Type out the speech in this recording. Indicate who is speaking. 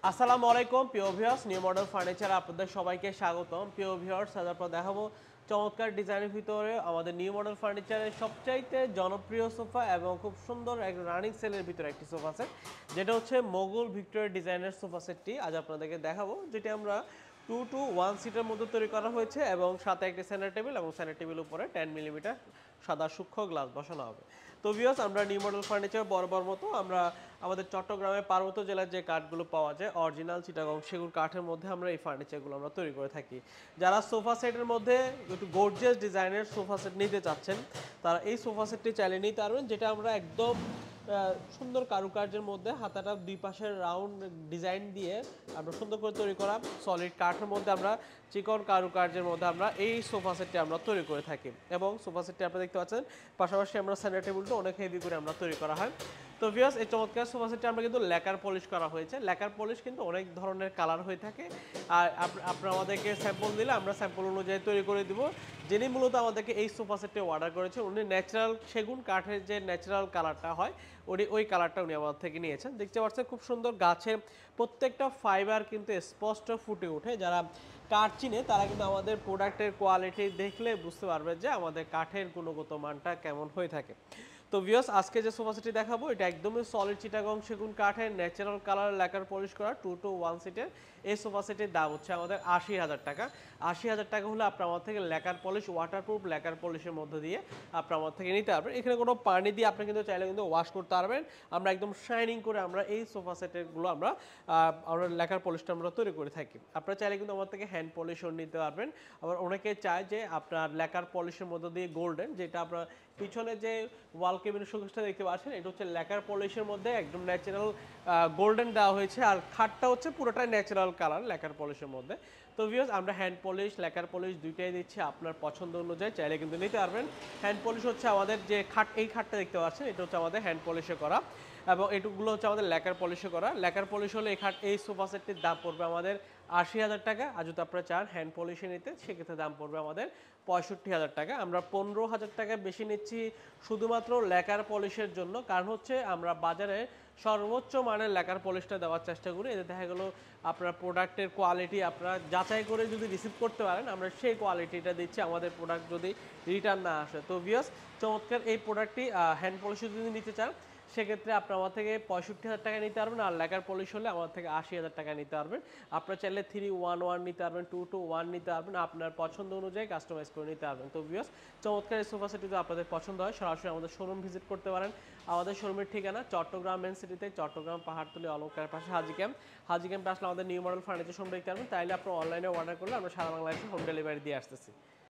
Speaker 1: আসসালামু আলাইকুম প্রিয় ভিউয়ার্স, নিউ মডেল ফার্নিচার আপনাদের সবাইকে স্বাগতম। প্রিয় ভিউয়ার্স, আজ আপনারা দেখাবো চমৎকার ডিজাইনের ভিতরে আমাদের নিউ মডেল ফার্নিচারের সবচাইতে জনপ্রিয় সোফা এবং খুব সুন্দর এক রানিং সেলের ভিতরে একটি সোফা সেট, যেটা হচ্ছে মোগল ভিক্টোরিয়া ডিজাইনের সোফা সেটটি আজ আপনাদেরকে দেখাবো, যেটি আমরা 2 to 1 সিটের মধ্যে তৈরি করা হয়েছে এবং সাথে একটি সেন্টার টেবিল এবং সেন্টার টেবিলের উপরে 10 মিলিমিটার সাদা সূক্ষ্ম গ্লাস বসানো হবে। তো ভিউয়ার্স, আমরা নিউ মডেল ফার্নিচার বরাবর মতো আমরা আমাদের চট্টগ্রামের পার্বত্য জেলার যে কাঠগুলো পাওয়া যায় অরিজিনাল চিটাগং সেগুন কাঠের মধ্যে আমরা এই ফার্নিচারগুলো আমরা তৈরি করে থাকি। যারা সোফা সেটের মধ্যে একটু গর্জিয়াস ডিজাইনের সোফা সেট নিতে চাচ্ছেন, তারা এই সোফা সেটটি চাইলে নিতে পারবেন, যেটা আমরা একদম সুন্দর কারুকার্যের মধ্যে হাতাটা দুই পাশের রাউন্ড ডিজাইন দিয়ে আমরা সুন্দর করে তৈরি করা সলিড কাঠের মধ্যে আমরা চিকন কারুকার্যের মধ্যে আমরা এই সোফা সেটটি আমরা তৈরি করে থাকি। এবং সোফা সেটটি আপনারা দেখতে পাচ্ছেন, পাশাপাশি আমরা সেন্টার টেবিলটা অনেক হেভি করে আমরা তৈরি করা হয়। তো ভিউয়ার্স, এই চমৎকার সোফা সেটটি আমরা কিন্তু ল্যাকার পলিশ করা হয়েছে। ল্যাকার পলিশ কিন্তু অনেক ধরনের কালার হয়ে থাকে, আর আপনারা আমাদেরকে স্যাম্পল দিলে আমরা স্যাম্পল অনুযায়ী তৈরি করে দিব। যিনি মূলত আমাদেরকে এই সোফা সেটটি অর্ডার করেছে, উনি ন্যাচারাল সেগুন কাঠের যে ন্যাচারাল কালারটা হয় ওই কালারটা উনি আমার থেকে নিয়েছেন। দেখতে পাচ্ছেন খুব সুন্দর, গাছের প্রত্যেকটা ফাইবার কিন্তু স্পষ্ট ফুটে ওঠে। যারা কাঠ চিনে তারা কিন্তু আমাদের প্রোডাক্টের কোয়ালিটি দেখলে বুঝতে পারবে যে আমাদের কাঠের গুণগত মানটা কেমন হয়ে থাকে। তো ভিউয়ার্স, আজকে যে সোফা সেটটি দেখাবো এটা একদমই সলিড চিটাগং সেগুন কাঠের ন্যাচারাল কালার ল্যাকার পলিশ করা 2 to 1 সিটের এই সোফা সেটের দাম হচ্ছে আমাদের ৮০,০০০ টাকা। ৮০,০০০ টাকা হলে আপনার আমার থেকে ল্যাকার পলিশ, ওয়াটারপ্রুফ ল্যাকার পলিশের মধ্যে দিয়ে আপনার আমার থেকে নিতে পারবেন। এখানে কোনো পানি দিয়ে আপনি কিন্তু চাইলে কিন্তু ওয়াশ করতে পারবেন। আমরা একদম শাইনিং করে আমরা এই সোফা সেটেরগুলো আমরা ল্যাকার পলিশটা আমরা তৈরি করে থাকি। আপনারা চাইলে কিন্তু আমার থেকে হ্যান্ড পলিশও নিতে পারবেন। আবার অনেকে চায় যে আপনার ল্যাকার পলিশের মধ্যে দিয়ে গোল্ডেন, যেটা আপনার পিছনে যে ওয়াল কেবিনের শোকেসটা দেখতে পাচ্ছেন, এটা হচ্ছে ল্যাকার পলিশের মধ্যে একদম ন্যাচারাল গোল্ডেন দেওয়া হয়েছে, আর খাটটা হচ্ছে পুরোটাই ন্যাচারাল কালার ল্যাকার পলিশের মধ্যে। তো ভিউয়ার্স, আমরা হ্যান্ড পলিশ ল্যাকার পলিশ দুইটাই দিচ্ছি, আপনার পছন্দ অনুযায়ী চাইলে কিন্তু নিতে পারবেন। হ্যান্ড পলিশ হচ্ছে আমাদের যে এই খাটটা দেখতে পাচ্ছেন, এটা হচ্ছে আমাদের হ্যান্ড পলিশে করা, এবং এটুকুগুলো হচ্ছে আমাদের ল্যাকার পলিশে করা। ল্যাকার পলিশ হলে এই সোফা সেটটির দাম পড়বে আমাদের ৮০,০০০ টাকা, আর যদি আপনারা চান হ্যান্ড পলিশে নিতে সেক্ষেত্রে দাম পড়বে আমাদের ৬৫,০০০ টাকা। আমরা ১৫,০০০ টাকা বেশি নিচ্ছি শুধুমাত্র ল্যাকার পলিশের জন্য, কারণ হচ্ছে আমরা বাজারে সর্বোচ্চ মানের ল্যাকার পলিশটা দেওয়ার চেষ্টা করি। এতে দেখা গেল আপনার প্রোডাক্টের কোয়ালিটি আপনারা যাচাই করে যদি রিসিভ করতে পারেন, আমরা সেই কোয়ালিটিটা দিচ্ছি আমাদের প্রোডাক্ট যদি রিটার্ন না আসে। তো ভিউয়ার্স, চমৎকার এই প্রোডাক্টটি হ্যান্ড পলিশে যদি নিতে চান সেক্ষেত্রে আপনি আমার থেকে ৬৫,০০০ টাকা নিতে পারবেন, আর ল্যাকার পলিশ হলে আমার থেকে ৮০,০০০ টাকা নিতে পারবেন। আপনারা চাইলে 3-1-1 নিতে পারবেন, 2-to-1 নিতে পারবেন, আপনার পছন্দ অনুযায়ী কাস্টমাইজ করে নিতে পারবেন। তো ভিউয়ার্স, চমৎকার এই সোফা সেট যদি আপনাদের পছন্দ হয় সরাসরি আমাদের শোরুম ভিজিট করতে পারেন। আমাদের শোরুমের ঠিকানা চট্টগ্রাম মেন সিটিতে, চট্টগ্রাম পাহাড়তলী অলঙ্কার পাশে হাজি ক্যাম্পে আসলে আমাদের নিউ মডেল ফার্নিচার শোরুম দেখতে পারবেন। তাইলে আপনার অনলাইনে অর্ডার করলে আমরা সারা বাংলাদেশে হোম ডেলিভারি দিয়ে আসতেছি।